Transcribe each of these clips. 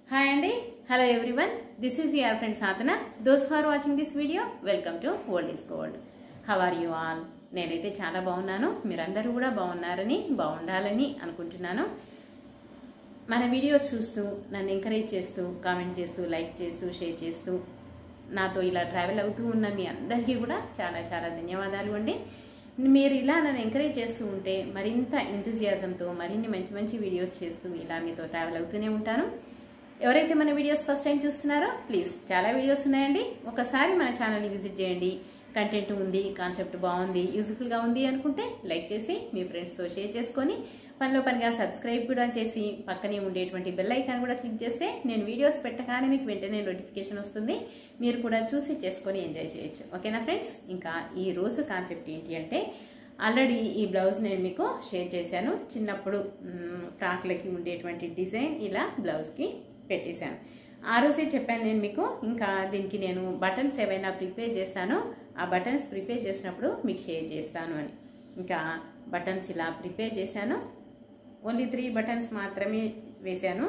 Hi Andy, hello everyone. This is your friend Sadhana. Those who are watching this video, welcome to World is Gold. How are you all? నేనైతే చాలా బాగున్నాను. మీరందరూ కూడా బాగున్నారని, బాగుండాలని అనుకుంటున్నాను. మన వీడియోస్ చూస్తూ నన్ను ఎంకరేజ్ చేస్తూ, కామెంట్ చేస్తూ, లైక్ చేస్తూ, షేర్ చేస్తూ నాతో ఇలా ట్రావెల్ అవుతూ ఉన్న మీ అందరికీ కూడా చాలా చాలా ధన్యవాదాలు అండి. మీరు ఇలా నన్ను ఎంకరేజ్ చేస్తూ ఉంటే మరింత ఎంతూజియాజంతో మరిన్ని మంచి మంచి వీడియోస్ చేస్తూ ఇలా మీతో ట్రావెల్ అవుతూనే ఉంటాను. ఎవరైతే మన వీడియోస్ ఫస్ట్ టైం చూస్తున్నారో ప్లీజ్ చాలా వీడియోస్ ఉన్నాయండి, ఒకసారి మన ఛానల్ని విజిట్ చేయండి. కంటెంట్ ఉంది, కాన్సెప్ట్ బాగుంది, యూజ్ఫుల్గా ఉంది అనుకుంటే లైక్ చేసి మీ ఫ్రెండ్స్తో షేర్ చేసుకొని పనిలో పనిగా సబ్స్క్రైబ్ కూడా చేసి పక్కనే ఉండేటువంటి బెల్ ఐకాన్ కూడా క్లిక్ చేస్తే నేను వీడియోస్ పెట్టగానే మీకు వెంటనే నోటిఫికేషన్ వస్తుంది. మీరు కూడా చూసి చేసుకొని ఎంజాయ్ చేయొచ్చు. ఓకేనా ఫ్రెండ్స్? ఇంకా ఈ రోజు కాన్సెప్ట్ ఏంటి అంటే, ఆల్రెడీ ఈ బ్లౌజ్ నేను మీకు షేర్ చేశాను. చిన్నప్పుడు ఫ్రాక్లకి ఉండేటువంటి డిజైన్ ఇలా బ్లౌజ్కి పెట్టేశాను. ఆ రోజే చెప్పాను నేను మీకు. ఇంకా దీనికి నేను బటన్స్ ఏవైనా ప్రిపేర్ చేస్తాను, ఆ బటన్స్ ప్రిపేర్ చేసినప్పుడు మీకు షేర్ చేస్తాను అని. ఇంకా బటన్స్ ఇలా ప్రిపేర్ చేశాను. ఓన్లీ 3 బటన్స్ మాత్రమే వేశాను.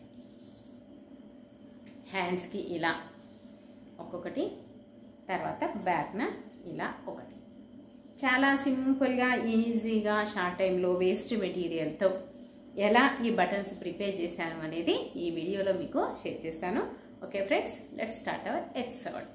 హ్యాండ్స్కి ఇలా ఒక్కొక్కటి, తర్వాత బ్యాక్న ఇలా ఒకటి. చాలా సింపుల్గా, ఈజీగా, షార్ట్ టైంలో వేస్ట్ మెటీరియల్తో ఎలా ఈ బటన్స్ ప్రిపేర్ చేశాను అనేది ఈ వీడియోలో మీకు షేర్ చేస్తాను. Okay friends, let's start our episode.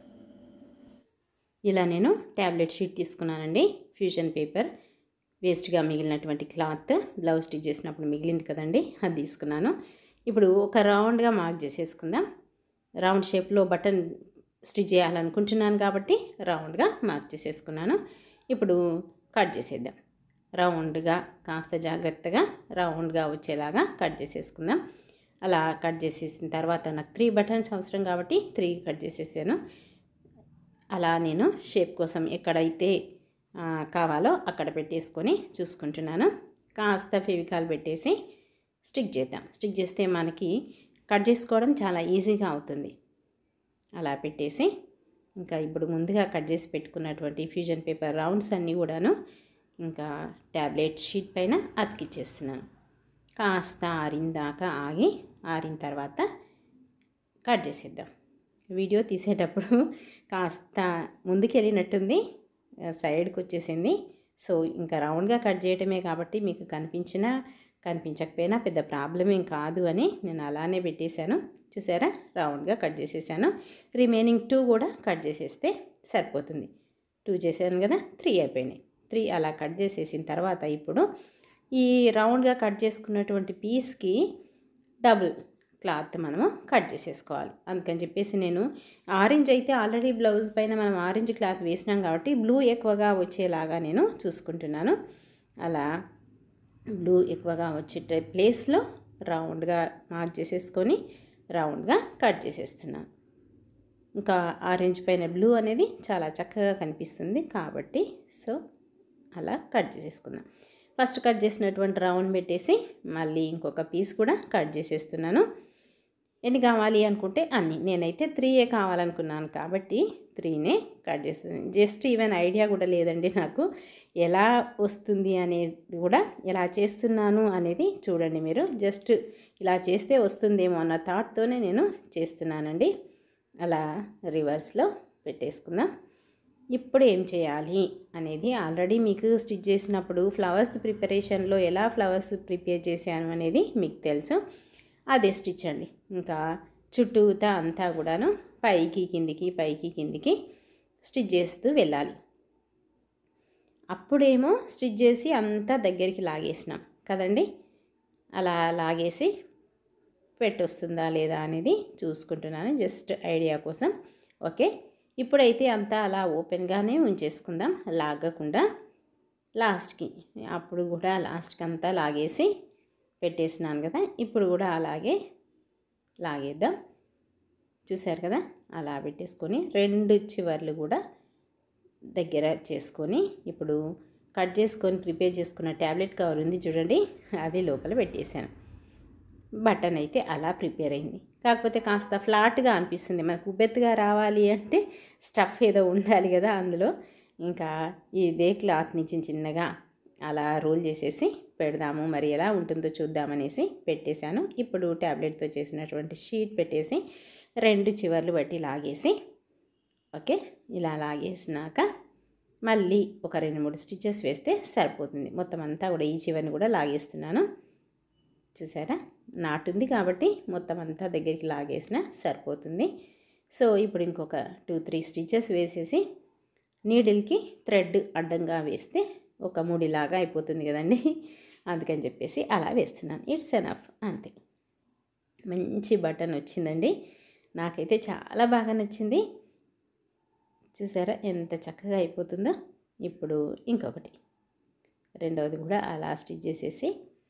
ఇలా నేను ట్యాబ్లెట్ షీట్ తీసుకున్నానండి, ఫ్యూజన్ పేపర్, వేస్ట్గా మిగిలినటువంటి క్లాత్, బ్లౌజ్ స్టిచ్ చేసినప్పుడు మిగిలింది కదండి, అది తీసుకున్నాను. ఇప్పుడు ఒక రౌండ్గా మార్క్ చేసేసుకుందాం. రౌండ్ షేప్లో బటన్ స్టిచ్ చేయాలనుకుంటున్నాను కాబట్టి రౌండ్గా మార్క్ చేసేసుకున్నాను. ఇప్పుడు కట్ చేసేద్దాం. రౌండ్గా, కాస్త జాగ్రత్తగా రౌండ్గా వచ్చేలాగా కట్ చేసేసుకుందాం. అలా కట్ చేసేసిన తర్వాత నాకు 3 బటన్స్ అవసరం కాబట్టి 3 కట్ చేసేసాను. అలా నేను షేప్ కోసం ఎక్కడైతే కావాలో అక్కడ పెట్టేసుకొని చూసుకుంటున్నాను. కాస్త ఫెవికాల్ పెట్టేసి స్టిక్ చేద్దాం. స్టిక్ చేస్తే మనకి కట్ చేసుకోవడం చాలా ఈజీగా అవుతుంది. అలా పెట్టేసి ఇంకా ఇప్పుడు ముందుగా కట్ చేసి పెట్టుకున్నటువంటి ఫ్యూజన్ పేపర్ రౌండ్స్ అన్నీ కూడాను ఇంకా ట్యాబ్లెట్ షీట్ పైన అతికిచ్చేస్తున్నాను. కాస్త ఆరిందాకా ఆగి, ఆరిన తర్వాత కట్ చేసేద్దాం. వీడియో తీసేటప్పుడు కాస్త ముందుకు వెళ్ళినట్టుంది, సైడ్కి వచ్చేసింది. సో ఇంకా రౌండ్గా కట్ చేయటమే కాబట్టి మీకు కనిపించినా కనిపించకపోయినా పెద్ద ప్రాబ్లం ఏం కాదు అని నేను అలానే పెట్టేశాను. చూసారా, రౌండ్గా కట్ చేసేసాను. రిమైనింగ్ 2 కూడా కట్ చేసేస్తే సరిపోతుంది. 2 చేశాను కదా, 3 అయిపోయినాయి. 3 అలా కట్ చేసేసిన తర్వాత ఇప్పుడు ఈ రౌండ్గా కట్ చేసుకున్నటువంటి పీస్కి డబుల్ క్లాత్ మనము కట్ చేసేసుకోవాలి. అందుకని చెప్పేసి నేను ఆరెంజ్ అయితే ఆల్రెడీ బ్లౌజ్ పైన మనం ఆరెంజ్ క్లాత్ వేసినాం కాబట్టి బ్లూ ఎక్కువగా వచ్చేలాగా నేను చూసుకుంటున్నాను. అలా బ్లూ ఎక్కువగా వచ్చే ప్లేస్లో రౌండ్గా మార్క్ చేసేసుకొని రౌండ్గా కట్ చేసేస్తున్నాను. ఇంకా ఆరెంజ్ పైన బ్లూ అనేది చాలా చక్కగా కనిపిస్తుంది కాబట్టి సో అలా కట్ చేసేసుకుందాం. ఫస్ట్ కట్ చేసినటువంటి రౌండ్ పెట్టేసి మళ్ళీ ఇంకొక పీస్ కూడా కట్ చేసేస్తున్నాను. ఎన్ని కావాలి అనుకుంటే అన్నీ. నేనైతే 3 కావాలనుకున్నాను కాబట్టి 3 కట్ చేస్తున్నాను. జస్ట్ ఈవెన్ ఐడియా కూడా లేదండి నాకు ఎలా వస్తుంది అనేది కూడా, ఎలా చేస్తున్నాను అనేది చూడండి మీరు. జస్ట్ ఇలా చేస్తే వస్తుందేమో అన్న థాట్తోనే నేను చేస్తున్నానండి. అలా రివర్స్లో పెట్టేసుకుందాం. ఇప్పుడు ఏం చేయాలి అనేది ఆల్రెడీ మీకు స్టిచ్ చేసినప్పుడు ఫ్లవర్స్ ప్రిపరేషన్లో ఎలా ఫ్లవర్స్ ప్రిపేర్ చేశాను అనేది మీకు తెలుసు. అదే స్టిచ్ అండి. ఇంకా చుట్టూతా అంతా కూడాను పైకి కిందికి, పైకి కిందికి స్టిచ్ చేస్తూ వెళ్ళాలి. అప్పుడేమో స్టిచ్ చేసి అంతా దగ్గరికి లాగేసినాం కదండి. అలా లాగేసి పెట్టొస్తుందా లేదా అనేది చూసుకుంటున్నాను, జస్ట్ ఐడియా కోసం. ఓకే, ఇప్పుడైతే అంతా అలా ఓపెన్గానే ఉంచేసుకుందాం, లాగకుండా. లాస్ట్కి అప్పుడు కూడా లాస్ట్కి అంతా లాగేసి పెట్టేసినాను కదా, ఇప్పుడు కూడా అలాగే లాగేద్దాం. చూసారు కదా, అలా పెట్టేసుకొని 2 చివర్లు కూడా దగ్గర చేసుకొని ఇప్పుడు కట్ చేసుకొని ప్రిపేర్ చేసుకున్న ట్యాబ్లెట్ కవర్ ఉంది చూడండి, అది లోపల పెట్టేశాను. బటన్ అయితే అలా ప్రిపేర్ అయింది. కాకపోతే కాస్త ఫ్లాట్గా అనిపిస్తుంది. మనకు ఉబ్బెత్తుగా రావాలి అంటే స్టఫ్ ఏదో ఉండాలి కదా అందులో. ఇంకా ఇదే క్లాత్ని చిన్నగా అలా రోల్ చేసేసి పెడదాము, మరి ఎలా ఉంటుందో చూద్దామనేసి పెట్టేశాను. ఇప్పుడు ట్యాబ్లెట్తో చేసినటువంటి షీట్ పెట్టేసి 2 చివర్లు బట్టి లాగేసి, ఓకే, ఇలా లాగేసినాక మళ్ళీ ఒక 2-3 స్టిచెస్ వేస్తే సరిపోతుంది. మొత్తం అంతా కూడా ఈ చివరిని కూడా లాగేస్తున్నాను. చూసారా, నాటుంది కాబట్టి మొత్తం అంతా దగ్గరికి లాగేసినా సరిపోతుంది. సో ఇప్పుడు ఇంకొక 2-3 స్టిచెస్ వేసేసి నీడిల్కి థ్రెడ్ అడ్డంగా వేస్తే ఒక ముడిలాగా అయిపోతుంది కదండి. అందుకని చెప్పేసి అలా వేస్తున్నాను. ఇట్స్ ఎనఫ్, అంతే. మంచి బటన్ వచ్చిందండి, నాకైతే చాలా బాగా నచ్చింది. చూసారా ఎంత చక్కగా అయిపోతుందో. ఇప్పుడు ఇంకొకటి రెండవది కూడా అలా స్టిచ్ చేసేసి,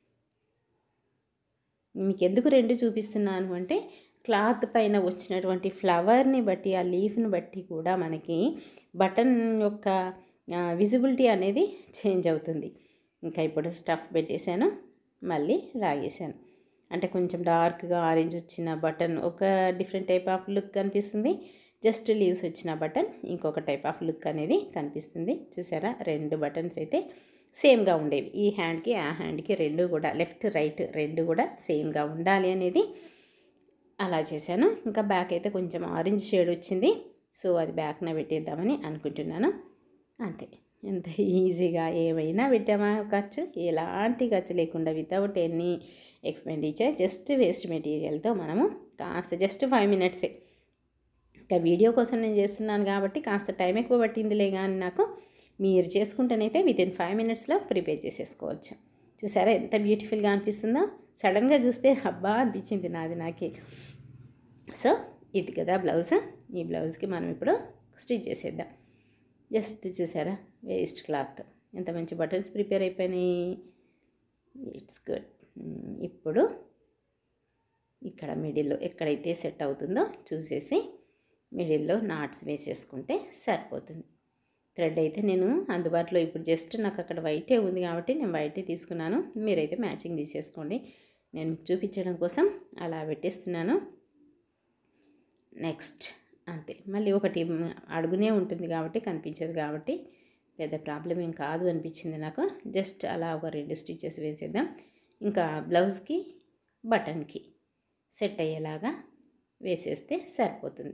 మీకు ఎందుకు 2 చూపిస్తున్నాను అంటే క్లాత్ పైన వచ్చినటువంటి ఫ్లవర్ని బట్టి, ఆ లీఫ్ని బట్టి కూడా మనకి బటన్ యొక్క విజిబిలిటీ అనేది చేంజ్ అవుతుంది. ఇంకా ఇప్పుడు స్టఫ్ పెట్టేశాను, మళ్ళీ లాగేశాను. అంటే కొంచెం డార్క్గా ఆరెంజ్ వచ్చిన బటన్ ఒక డిఫరెంట్ టైప్ ఆఫ్ లుక్ కనిపిస్తుంది. జస్ట్ లీవ్స్ వచ్చిన బటన్ ఇంకొక టైప్ ఆఫ్ లుక్ అనేది కనిపిస్తుంది. చూసారా, 2 బటన్స్ అయితే సేమ్గా ఉండేవి. ఈ హ్యాండ్కి ఆ హ్యాండ్కి 2 కూడా, లెఫ్ట్ రైట్ 2 కూడా సేమ్గా ఉండాలి అనేది అలా చేశాను. ఇంకా బ్యాక్ అయితే కొంచెం ఆరెంజ్ షేడ్ వచ్చింది, సో అది బ్యాక్న పెట్టేద్దామని అనుకుంటున్నాను. అంతే, ఎంత ఈజీగా ఏమైనా పెట్టామా. ఖర్చు ఎలాంటి ఖర్చు లేకుండా, without any expenditure, just waste మెటీరియల్తో మనము కాస్త జస్ట్ 5 మినిట్సే. ఇంకా వీడియో కోసం నేను చేస్తున్నాను కాబట్టి కాస్త టైం ఎక్కువ పట్టిందిలే, కానీ నాకు మీరు చేసుకుంటేనైతే వితిన్ 5 మినిట్స్లో ప్రిపేర్ చేసేసుకోవచ్చు. చూసారా ఎంత బ్యూటిఫుల్గా అనిపిస్తుందో. సడన్గా చూస్తే అబ్బా అనిపించింది నాకే. సో ఇది కదా బ్లౌజ్. ఈ బ్లౌజ్కి మనం ఇప్పుడు స్టిచ్ చేసేద్దాం. జస్ట్ చూసారా, వేస్ట్ క్లాత్ ఎంత మంచి బటన్స్ ప్రిపేర్ అయిపోయినాయి. It's good. ఇప్పుడు ఇక్కడ మిడిల్లో ఎక్కడైతే సెట్ అవుతుందో చూసేసి మిడిల్లో నాట్స్ వేసేసుకుంటే సరిపోతుంది. థ్రెడ్ అయితే నేను అందుబాటులో ఇప్పుడు జస్ట్ నాకు అక్కడ వైటే ఉంది కాబట్టి నేను వైటే తీసుకున్నాను. మీరైతే మ్యాచింగ్ తీసేసుకోండి. నేను మీకు చూపించడం కోసం అలా పెట్టేస్తున్నాను. నెక్స్ట్ అంతే, మళ్ళీ ఒకటి అడుగునే ఉంటుంది కాబట్టి కనిపించదు కాబట్టి పెద్ద ప్రాబ్లం ఏం కాదు అనిపించింది నాకు. జస్ట్ అలా ఒక 2 స్టిచెస్ వేసేద్దాం. ఇంకా బ్లౌజ్కి బటన్కి సెట్ అయ్యేలాగా వేసేస్తే సరిపోతుంది.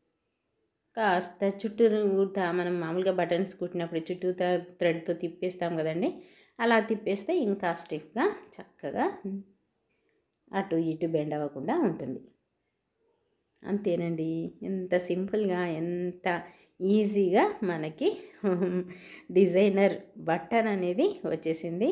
కాస్త చుట్టూతా మనం మామూలుగా బటన్స్ కుట్టినప్పుడు చుట్టూతా థ్రెడ్తో తిప్పేస్తాం కదండి, అలా తిప్పేస్తే ఇంకా స్టిఫ్గా చక్కగా అటు ఇటు బెండ్ అవ్వకుండా ఉంటుంది. అంతేనండి, ఎంత సింపుల్గా ఎంత ఈజీగా మనకి డిజైనర్ బటన్ అనేది వచ్చేసింది.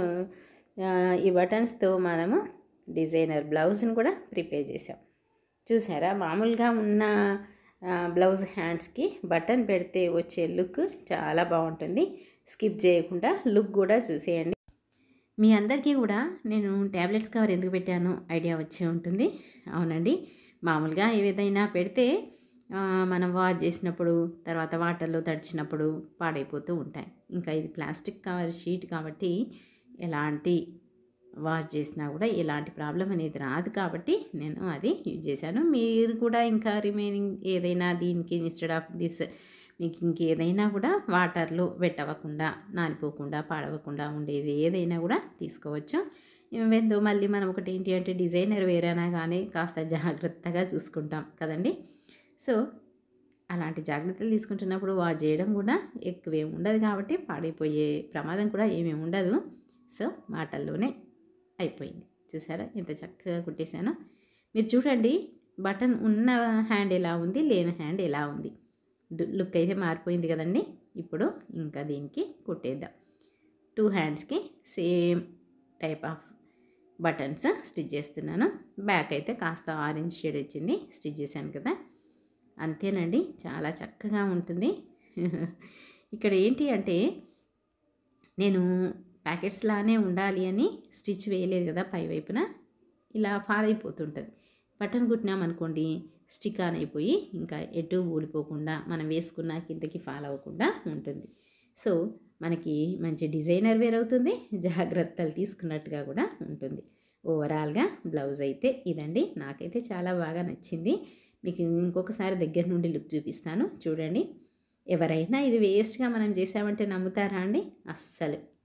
ఈ బటన్స్తో మనము డిజైనర్ బ్లౌజ్ని కూడా ప్రిపేర్ చేసాం. చూసారా, మామూలుగా ఉన్న బ్లౌజ్ హ్యాండ్స్కి బటన్ పెడితే వచ్చే లుక్ చాలా బాగుంటుంది. స్కిప్ చేయకుండా లుక్ కూడా చూసేయండి. మీ అందరికీ కూడా నేను ట్యాబ్లెట్స్ కవర్ ఎందుకు పెట్టానో ఐడియా వచ్చే ఉంటుంది. అవునండి, మామూలుగా ఏదైనా పెడితే మనం వాష్ చేసినప్పుడు, తర్వాత వాటర్లో తడిచినప్పుడు పాడైపోతూ ఉంటాయి. ఇంకా ఇది ప్లాస్టిక్ కవర్ షీట్ కాబట్టి ఎలాంటి వాష్ చేసినా కూడా ఎలాంటి ప్రాబ్లం అనేది రాదు కాబట్టి నేను అది యూజ్ చేశాను. మీరు కూడా ఇంకా రిమైనింగ్ ఏదైనా దీనికి ఇన్స్టెడ్ ఆఫ్ దిస్ మీకు ఇంకేదైనా కూడా వాటర్లో వెట్టవకుండా, నానిపోకుండా, పాడవకుండా ఉండేది ఏదైనా కూడా తీసుకోవచ్చు. వెందో మళ్ళీ మనం ఒకటి ఏంటి అంటే డిజైనర్ వేరైనా కానీ కాస్త జాగ్రత్తగా చూసుకుంటాం కదండి. సో అలాంటి జాగ్రత్తలు తీసుకుంటున్నప్పుడు వాష్ చేయడం కూడా ఎక్కువేమి ఉండదు కాబట్టి పాడైపోయే ప్రమాదం కూడా ఏమీ ఉండదు. సో వాటర్లోనే అయిపోయింది. చూసారా ఎంత చక్కగా కుట్టేశానో. మీరు చూడండి, బటన్ ఉన్న హ్యాండ్ ఎలా ఉంది, లేని హ్యాండ్ ఎలా ఉంది, లుక్ అయితే మారిపోయింది కదండి. ఇప్పుడు ఇంకా దీనికి కుట్టేద్దాం. 2 హ్యాండ్స్కి same type of buttons stitch చేస్తున్నాను. బ్యాక్ అయితే కాస్త ఆరెంజ్ షేడ్ వచ్చింది, స్టిచ్ చేశాను కదా. అంతేనండి, చాలా చక్కగా ఉంటుంది. ఇక్కడ ఏంటి అంటే నేను ప్యాకెట్స్ లానే ఉండాలి అని స్టిచ్ వేయలేదు కదా, పై వైపున ఇలా ఫాల్ అయిపోతుంటుంది. బటన్ కుట్టినామనుకోండి స్టిక్ ఆన్ అయిపోయి ఇంకా ఎటు ఊడిపోకుండా మనం వేసుకున్న కిందకి ఫాల్ అవ్వకుండా ఉంటుంది. సో మనకి మంచి డిజైనర్ వేర్ అవుతుంది, జాగ్రత్తలు తీసుకున్నట్టుగా కూడా ఉంటుంది. ఓవరాల్గా బ్లౌజ్ అయితే ఇదండి. నాకైతే చాలా బాగా నచ్చింది. మీకు ఇంకొకసారి దగ్గర నుండి లుక్ చూపిస్తాను చూడండి. ఎవరైనా ఇది వేస్ట్గా మనం చేసామంటే నమ్ముతారా అండి? అస్సలు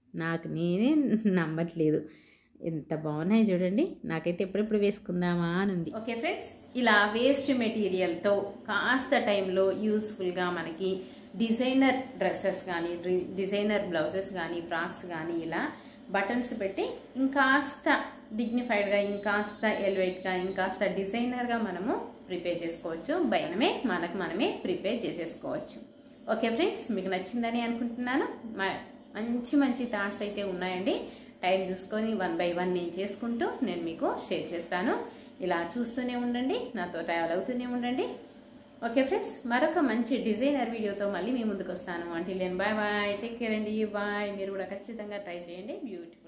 నాకు నేనే నమ్మట్లేదు. ఎంత బాగున్నాయి చూడండి. నాకైతే ఎప్పుడెప్పుడు వేసుకుందామా అని ఉంది. ఓకే ఫ్రెండ్స్, ఇలా వేస్ట్ మెటీరియల్తో కాస్త టైంలో యూస్ఫుల్గా మనకి డిజైనర్ డ్రెస్సెస్ కానీ, డిజైనర్ బ్లౌజెస్ కానీ, ఫ్రాక్స్ కానీ ఇలా బటన్స్ పెట్టి ఇంకాస్త డిగ్నిఫైడ్గా, ఇంకాస్త ఎలివేట్గా, ఇంకాస్త డిజైనర్గా మనము ప్రిపేర్ చేసుకోవచ్చు. మనమే ప్రిపేర్ చేసేసుకోవచ్చు. ఓకే ఫ్రెండ్స్, మీకు నచ్చిందని అనుకుంటున్నాను. మంచి మంచి థాట్స్ అయితే ఉన్నాయండి. టైం చూసుకొని 1 by 1 నేను చేసుకుంటూ నేను మీకు షేర్ చేస్తాను. ఇలా చూస్తూనే ఉండండి, నాతో ట్రావెల్ అవుతూనే ఉండండి. ఓకే ఫ్రెండ్స్, మరొక మంచి డిజైనర్ వీడియోతో మళ్ళీ మీ ముందుకు వస్తాను. Until then bye bye, take care అండి, బాయ్. మీరు కూడా ఖచ్చితంగా ట్రై చేయండి. బ్యూటిఫుల్.